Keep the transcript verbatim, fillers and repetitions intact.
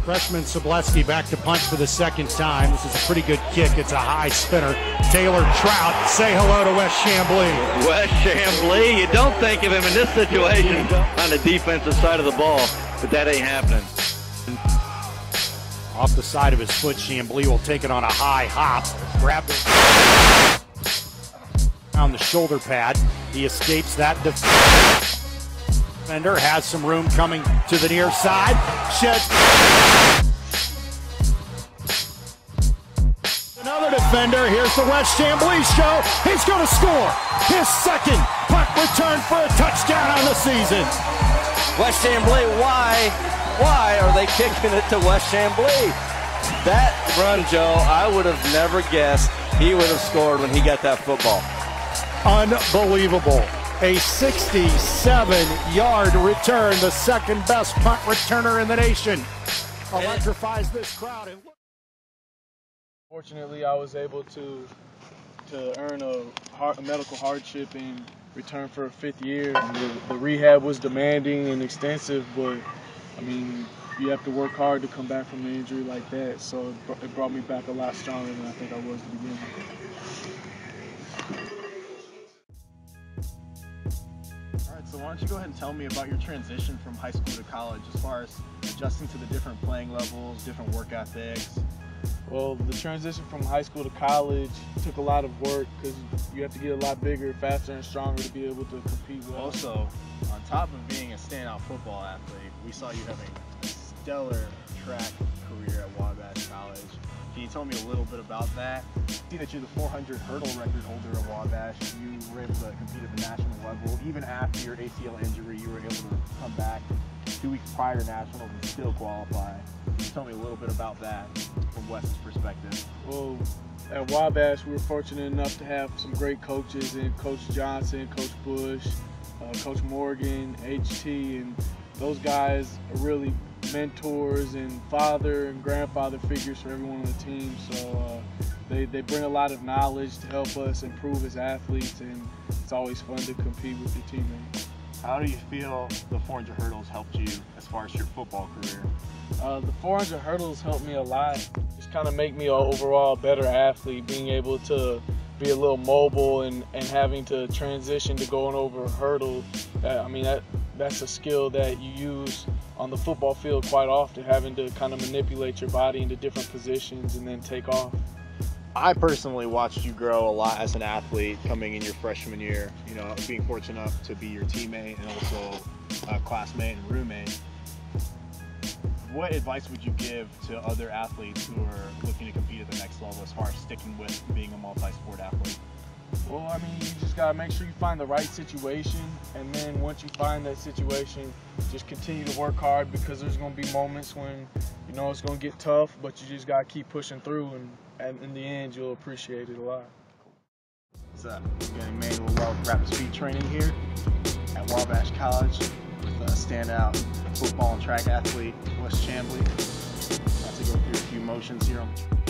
Freshman Sobleski back to punt for the second time. This is a pretty good kick. It's a high spinner. Taylor Trout, say hello to Wes Chamblee. Wes Chamblee, you don't think of him in this situation on the defensive side of the ball, but that ain't happening. Off the side of his foot, Chamblee will take it on a high hop. Grab it on the shoulder pad. He escapes that defender, has some room coming to the near side. Sheds another defender. Here's the Wes Chamblee show. He's going to score his second punt return for a touchdown on the season. Wes Chamblee, why, why are they kicking it to Wes Chamblee? That run, Joe, I would have never guessed he would have scored when he got that football. Unbelievable. A sixty-seven yard return, the second best punt returner in the nation. Electrifies this crowd. Fortunately, I was able to to earn a, hard, a medical hardship in return for a fifth year. The, the rehab was demanding and extensive, but I mean, you have to work hard to come back from an injury like that. So it, it brought me back a lot stronger than I think I was at the beginning. All right, so why don't you go ahead and tell me about your transition from high school to college as far as adjusting to the different playing levels, different work ethics. Well, the transition from high school to college took a lot of work because you have to get a lot bigger, faster, and stronger to be able to compete well. Also, on top of being a standout football athlete, we saw you having a stellar track career at Wabash College. Can you tell me a little bit about that? I see that you're the four hundred hurdle record holder at Wabash. You were able to compete at the national level. Even after your A C L injury, you were able to come back two weeks prior to nationals and still qualify. Can you tell me a little bit about that from Wes's perspective? Well, at Wabash, we were fortunate enough to have some great coaches, and Coach Johnson, Coach Bush, uh, Coach Morgan, H T, and those guys are really mentors and father and grandfather figures for everyone on the team. So uh, they, they bring a lot of knowledge to help us improve as athletes, and it's always fun to compete with your teammates. How do you feel the four hundred hurdles helped you as far as your football career? Uh, the four hundred hurdles helped me a lot. Just kind of make me an overall better athlete, being able to be a little mobile and, and having to transition to going over a hurdle. Uh, I mean, that that's a skill that you use on the football field quite often, having to kind of manipulate your body into different positions and then take off. I personally watched you grow a lot as an athlete coming in your freshman year, you know, being fortunate enough to be your teammate and also a classmate and roommate. What advice would you give to other athletes who are looking to compete at the next level as far as sticking with being a multi-sport athlete? Well, I mean, you just got to make sure you find the right situation, and then once you find that situation, just continue to work hard, because there's going to be moments when, you know, it's going to get tough, but you just got to keep pushing through, and, and in the end, you'll appreciate it a lot. What's up? We're getting Manual Love rapid speed training here at Wabash College with a standout football and track athlete, Wes Chamblee. About to go through a few motions here on